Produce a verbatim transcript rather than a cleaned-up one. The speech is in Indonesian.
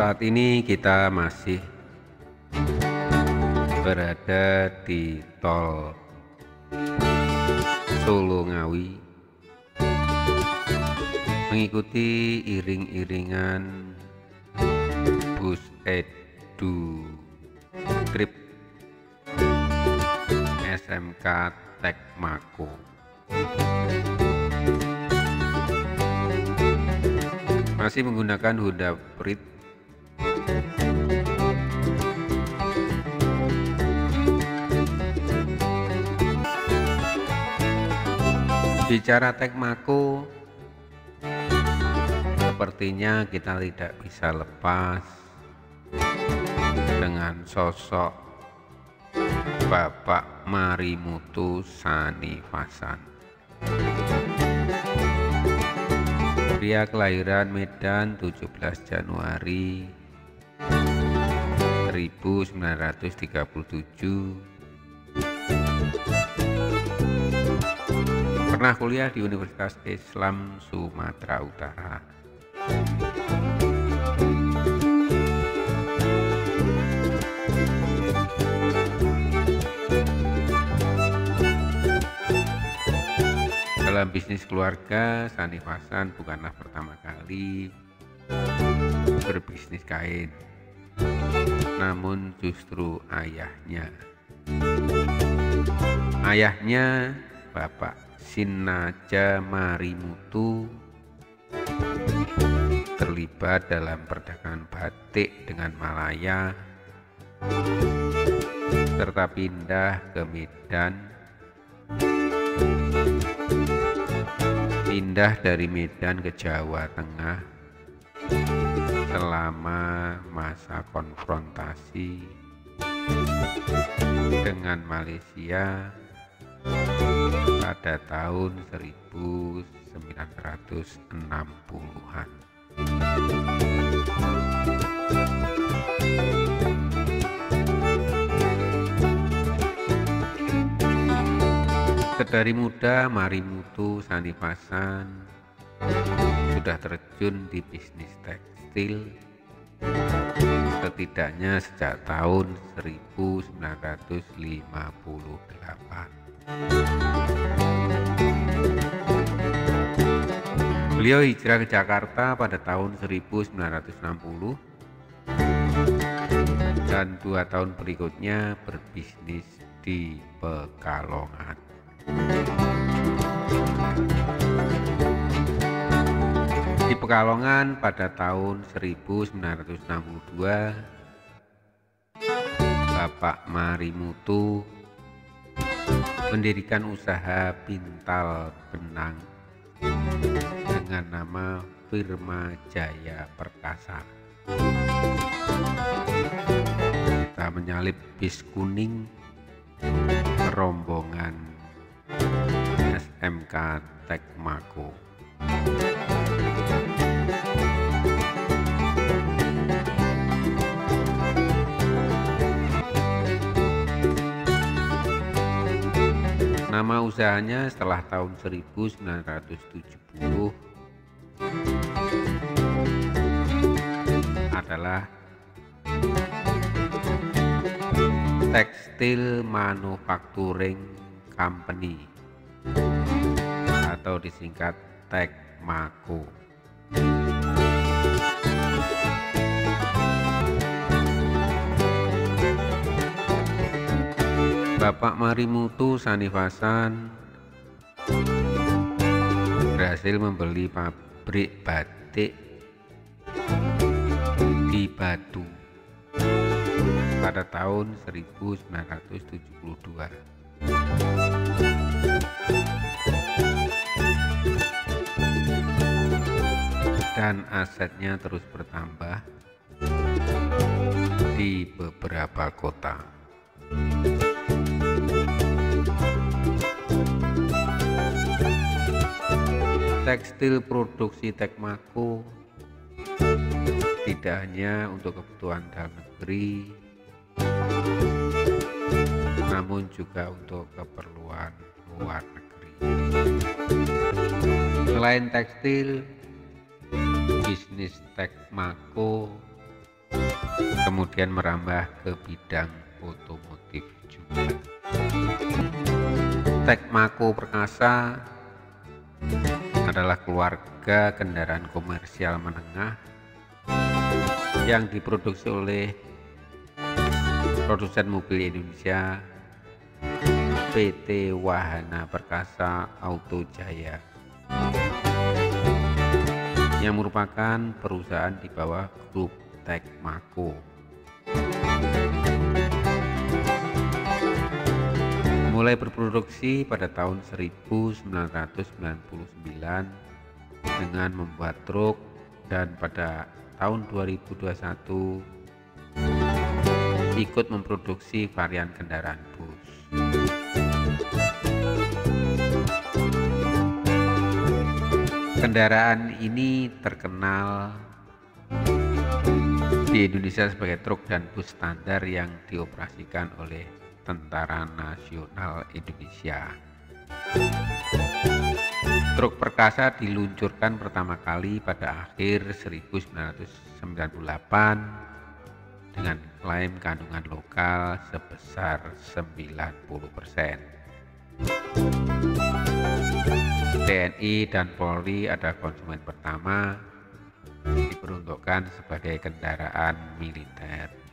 Saat ini kita masih berada di tol Solo Ngawi, mengikuti iring-iringan bus Edu Trip S M K Tekmako. Masih menggunakan Honda Freed bicara Tekmako, sepertinya kita tidak bisa lepas dengan sosok Bapak Marimutu Sanifasan. Pria kelahiran Medan tujuh belas Januari seribu sembilan ratus tiga puluh tujuh, pernah kuliah di Universitas Islam Sumatera Utara. Dalam bisnis keluarga, Sanifasan bukanlah pertama kali berbisnis kain, namun justru ayahnya. Ayahnya, Bapak Sinaja Marimutu, terlibat dalam perdagangan batik dengan Malaya, serta pindah ke Medan. Pindah dari Medan ke Jawa Tengah selama masa konfrontasi dengan Malaysia pada tahun seribu sembilan ratus enam puluhan. Sedari muda, Marimutu Sanifasan sudah terjun di bisnis tekstil setidaknya sejak tahun seribu sembilan ratus lima puluh delapan. Beliau hijrah ke Jakarta pada tahun seribu sembilan ratus enam puluh dan dua tahun berikutnya berbisnis di Pekalongan. Di Pekalongan pada tahun seribu sembilan ratus enam puluh dua, Bapak Marimutu mendirikan usaha pintal benang dengan nama Firma Jaya Perkasa. Kita menyalip bis kuning rombongan S M K Tekmako. Nama usahanya setelah tahun seribu sembilan ratus tujuh puluh adalah Tekstil Manufacturing Company atau disingkat Tekmako. Bapak Marimutu Sanifasan berhasil membeli pabrik batik di Batu pada tahun seribu sembilan ratus tujuh puluh dua. Dan asetnya terus bertambah di beberapa kota. Tekstil produksi Tekmako tidak hanya untuk kebutuhan dalam negeri, namun juga untuk keperluan luar negeri. Selain tekstil, bisnis Tekmako kemudian merambah ke bidang otomotif juga. Tekmako Perkasa adalah keluarga kendaraan komersial menengah yang diproduksi oleh produsen mobil Indonesia P T Wahana Perkasa Auto Jaya, yang merupakan perusahaan di bawah grup Tekmako. Mulai berproduksi pada tahun seribu sembilan ratus sembilan puluh sembilan dengan membuat truk, dan pada tahun dua ribu dua puluh satu ikut memproduksi varian kendaraan bus. Kendaraan ini terkenal di Indonesia sebagai truk dan bus standar yang dioperasikan oleh Tentara Nasional Indonesia. Truk Perkasa diluncurkan pertama kali pada akhir seribu sembilan ratus sembilan puluh delapan dengan klaim kandungan lokal sebesar sembilan puluh persen. T N I dan Polri adalah konsumen pertama, diperuntukkan sebagai kendaraan militer.